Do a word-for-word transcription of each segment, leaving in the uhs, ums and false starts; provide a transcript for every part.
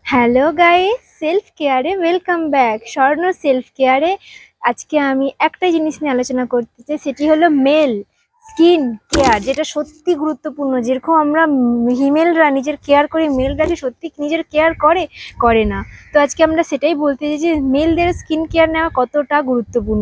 Hello guys, self কেয়ারে welcome back. Swarna self কেয়ারে আজকে আমি একটা জিনিস নিয়ে আলোচনা করতে চাই, সেটি হলো মেল স্কিন কেয়ার, যেটা সত্যি গুরুত্বপূর্ণ। যেরকম আমরা হিমেলরা নিজের কেয়ার করি, মেলরা কি সত্যি নিজের কেয়ার করে করে না। তো আজকে আমরা সেটাই বলতে চাই যে মেলদের স্কিন কেয়ার নেওয়া কতটা গুরুত্বপূর্ণ।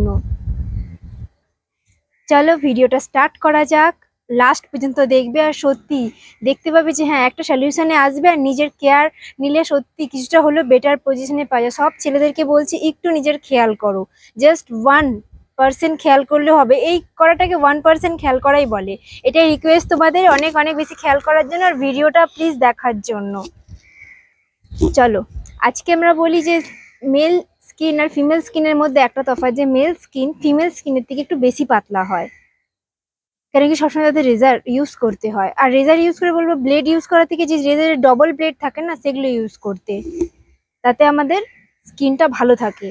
চলো ভিডিওটা স্টার্ট করা যাক। লাস্ট পর্যন্ত দেখবে আর সত্যি দেখতে পাবে যে হ্যাঁ, একটা সলিউশনে আসবে আর নিজের কেয়ার নিলে সত্যি কিছুটা হলেও বেটার পজিশনে পাওয়া যায়। সব ছেলেদেরকে বলছি একটু নিজের খেয়াল করো, জাস্ট ওয়ান পার্সেন্ট খেয়াল করলে হবে। এই করাটাকে ওয়ান পার্সেন্ট খেয়াল করাই বলে। এটাই রিকোয়েস্ট তোমাদের অনেক অনেক বেশি খেয়াল করার জন্য আর ভিডিওটা প্লিজ দেখার জন্য। চলো আজকে আমরা বলি যে মেল স্কিন আর ফিমেল স্কিনের মধ্যে একটা তফাৎ, যে মেল স্কিন ফিমেল স্কিনের থেকে একটু বেশি পাতলা হয়। কেন কি সবসময় তাদের রেজার ইউজ করতে হয়, আর রেজার ইউজ করে বলবো ব্লেড ইউজ করার থেকে যে রেজারের ডবল ব্লেড থাকে না, সেগুলো ইউজ করতে, তাতে আমাদের স্কিনটা ভালো থাকে।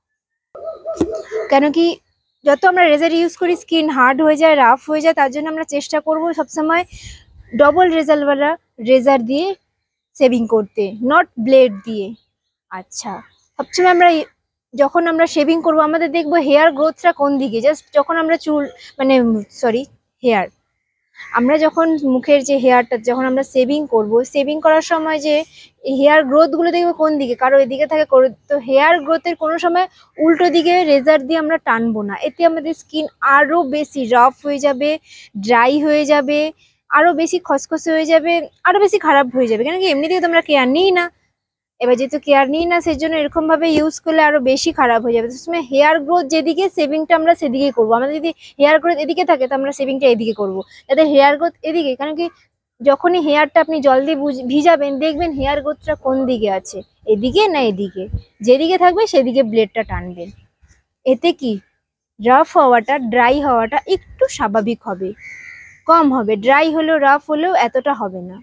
কেন কি যত আমরা রেজার ইউজ করি স্কিন হার্ড হয়ে যায়, রাফ হয়ে যায়, তার জন্য আমরা চেষ্টা করবো সবসময় ডবল রেজারওয়ালা রেজার দিয়ে শেভিং করতে, নট ব্লেড দিয়ে। আচ্ছা, সবসময় আমরা যখন আমরা শেভিং করবো আমাদের দেখবো হেয়ার গ্রোথটা কোন দিকে। জাস্ট যখন আমরা চুল মানে সরি হেয়ার আমরা যখন মুখের যে হেয়ারটা যখন আমরা শেভিং করব, শেভিং করার সময় যে হেয়ার গ্রোথগুলো দেখবো কোন দিকে, কারো এদিকে থাকে, তো হেয়ার গ্রোথের কোনো সময় উল্টো দিকে রেজার দিয়ে আমরা টানবো না। এতে আমাদের স্কিন আরও বেশি রাফ হয়ে যাবে, ড্রাই হয়ে যাবে, আরও বেশি খসখসে হয়ে যাবে, আরও বেশি খারাপ হয়ে যাবে। কেন কি এমনিতেই তোমরা কেয়ার নিই না, এবার যেহেতু কেয়ার নিই না সেই জন্য এরকম ভাবে ইউজ করলে আরো বেশি খারাপ হয়ে যাবে। সময় হেয়ার গ্রোথ যেদিকে, সেভিংটা আমরা সেদিকে করবো। আমাদের যদি হেয়ার গ্রোথ এদিকে থাকে তো আমরা সেভিংটা এদিকে করবো, যাতে হেয়ার গ্রোথ এদিকে। কারণ কি যখনই হেয়ারটা আপনি জল দিয়ে ভিজাবেন দেখবেন হেয়ার গ্রোথটা কোন দিকে আছে, এদিকে না এদিকে। যেদিকে থাকবে সেদিকে ব্লেডটা টানবেন। এতে কি রাফ হওয়াটা, ড্রাই হওয়াটা একটু স্বাভাবিক হবে, কম হবে। ড্রাই হলেও রাফ হলেও এতটা হবে না।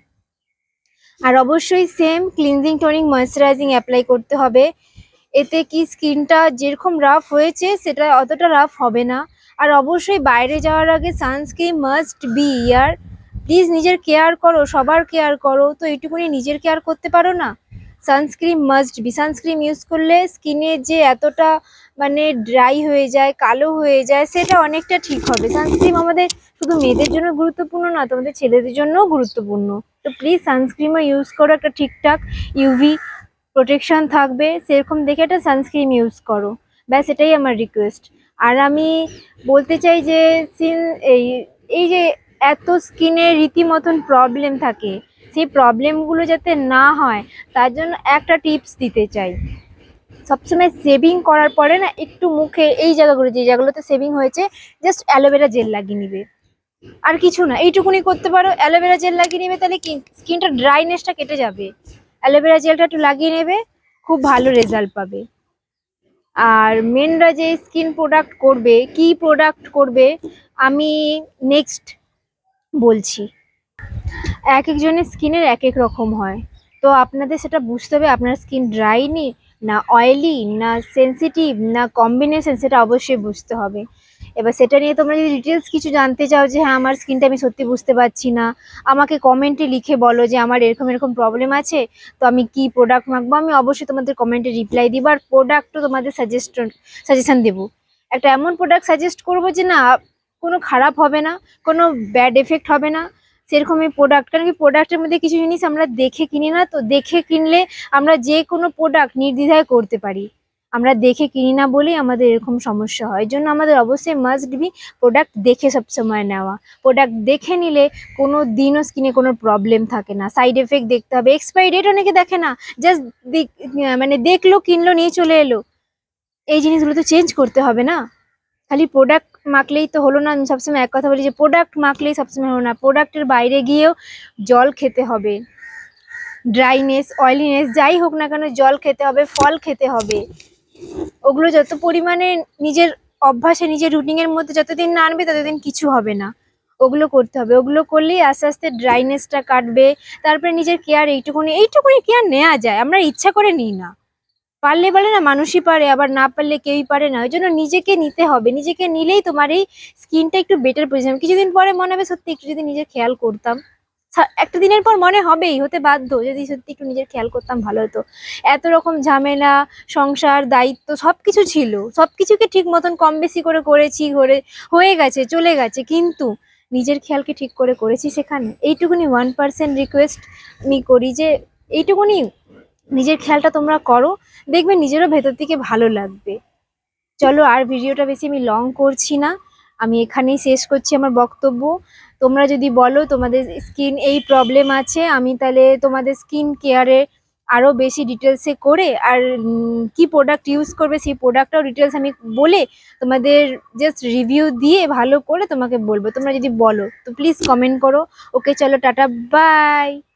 আর অবশ্যই same cleansing tonic moisturizing apply করতে হবে। এতে কি স্কিনটা যেরকম রাফ হয়েছে সেটা অতটা রাফ হবে না। আর অবশ্যই বাইরে যাওয়ার আগে সানস্ক্রিন মাস্ট বি ইয়ার। প্লিজ নিজের কেয়ার করো, সবার কেয়ার করো, তো এইটুকুনি নিজের কেয়ার করতে পারো না? Sunscreen must be. Sunscreen use করলে স্কিনে যে এতটা মানে ড্রাই হয়ে যায়, কালো হয়ে যায়, সেটা অনেকটা ঠিক হবে। সানস্ক্রিন আমাদের শুধু মেয়েদের জন্য গুরুত্বপূর্ণ না, তোমাদের ছেলেদের জন্যও গুরুত্বপূর্ণ। তো প্লিজ সানস্ক্রিনও ইউজ করো, একটা ঠিকঠাক ইউভি প্রোটেকশন থাকবে সেরকম দেখে একটা সানস্ক্রিন ইউজ করো, ব্যাস এটাই আমার রিকোয়েস্ট। আর আমি বলতে চাই যে সিন এই এই যে এত স্কিনের রীতিমতন প্রবলেম থাকে, সেই প্রবলেমগুলো যাতে না হয় তার জন্য একটা টিপস দিতে চাই। সবসময় শেভিং করার পরে না একটু মুখে এই জায়গাগুলো, যে জায়গাগুলোতে শেভিং হয়েছে, জাস্ট অ্যালোভেরা জেল লাগিয়ে নিবে, আর কিছু না। এইটুকুনি করতে পারো, অ্যালোভেরা জেল লাগিয়ে নেবে, তাহলে কি স্কিনটা ড্রাইনেসটা কেটে যাবে। অ্যালোভেরা জেলটা একটু লাগিয়ে নেবে, খুব ভালো রেজাল্ট পাবে। আর মেনরা যে স্কিন প্রোডাক্ট করবে, কি প্রোডাক্ট করবে আমি নেক্সট বলছি। এক একজনের স্কিনের এক এক রকম হয়, তো আপনাদের সেটা বুঝতে হবে আপনার স্কিন ড্রাই নি না অয়েলি না সেন্সিটিভ না কম্বিনেশন, সেটা অবশ্যই বুঝতে হবে। এবার সেটা নিয়ে তোমরা যদি ডিটেলস কিছু জানতে চাও যে হ্যাঁ আমার স্কিনটা আমি সত্যি বুঝতে পারছি না, আমাকে কমেন্টে লিখে বলো যে আমার এরকম এরকম প্রবলেম আছে, তো আমি কি প্রোডাক্ট মাখবো, আমি অবশ্যই তোমাদের কমেন্টে রিপ্লাই দিব আর প্রোডাক্টও তোমাদের সাজেস্ট সাজেশন দেবো। একটা এমন প্রোডাক্ট সাজেস্ট করবো যে না কোনো খারাপ হবে না, কোনো ব্যাড এফেক্ট হবে না, সেরকমই প্রোডাক্ট। কারণ কি প্রোডাক্টের মধ্যে কিছু জিনিস আমরা দেখে কিনি না, তো দেখে কিনলে আমরা যে কোনো প্রোডাক্ট নির্দ্বিধায় করতে পারি, আমরা দেখে কিনি না বলেই আমাদের এরকম সমস্যা হয়। এই জন্য আমাদের অবশ্যই মাস্ট বি প্রোডাক্ট দেখে সবসময় নেওয়া। প্রোডাক্ট দেখে নিলে কোনো দিনও স্কিনে কোনো প্রবলেম থাকে না। সাইড এফেক্ট দেখতে হবে, এক্সপায়ারি ডেট অনেকে দেখে না, জাস্ট মানে দেখলো, কিনলো, নিয়ে চলে এলো। এই জিনিসগুলো তো চেঞ্জ করতে হবে না। খালি প্রোডাক্ট মাখলেই তো হলো না। আমি সবসময় এক কথা বলি যে প্রোডাক্ট মাখলেই সবসময় হলো না, প্রোডাক্টের বাইরে গিয়েও জল খেতে হবে। ড্রাইনেস অয়েলিনেস যাই হোক না কেন জল খেতে হবে, ফল খেতে হবে। ওগুলো যত পরিমাণে নিজের অভ্যাসে, নিজের রুটিনের মধ্যে যতদিন না আনবে ততদিন কিছু হবে না। ওগুলো করতে হবে, ওগুলো করলেই আস্তে আস্তে ড্রাইনেসটা কাটবে। তারপরে নিজের কেয়ার এইটুকুনি এইটুকুনি কেয়ার নেওয়া যায়, আমরা ইচ্ছা করে নিই না। পারলে বলে না মানুষই পারে, আবার না পারলে কেউই পারে না। ওই জন্য নিজেকে নিতে হবে, নিজেকে নিলেই তোমার এই স্কিনটা একটু বেটার পজিশন। কিছুদিন পরে মনে হবে সত্যি একটু যদি নিজের খেয়াল করতাম, থা- একটা দিনের পর মনে হবেই, হতে বাধ্য, যদি সত্যি একটু নিজের খেয়াল করতাম ভালো হতো। এত রকম ঝামেলা, সংসার, দায়িত্ব সবকিছু ছিল, সবকিছুকে ঠিক মতন কম বেশি করে করেছি, করে হয়ে গেছে, চলে গেছে, কিন্তু নিজের খেয়ালকে ঠিক করে করেছি সেখানে? এইটুকুনি ওয়ান পার্সেন্ট রিকোয়েস্ট আমি করি যে এইটুকুনি নিজের খেয়ালটা তোমরা করো, দেখবে নিজেরও ভেতর থেকে ভালো লাগবে। চলো আর ভিডিওটা বেশি আমি লং করছি না, আমি এখানেই শেষ করছি আমার বক্তব্য। তোমরা যদি বলো তোমাদের স্কিন এই প্রবলেম আছে, আমি তাহলে তোমাদের স্কিন কেয়ারে আরও বেশি ডিটেলসে করে আর উম, কি প্রোডাক্ট ইউজ করবে সেই প্রোডাক্টটাও ডিটেলস আমি বলে তোমাদের জাস্ট রিভিউ দিয়ে ভালো করে তোমাকে বলবো। তোমরা যদি বলো তো প্লিজ কমেন্ট করো। ওকে চলো, টাটা, বাই।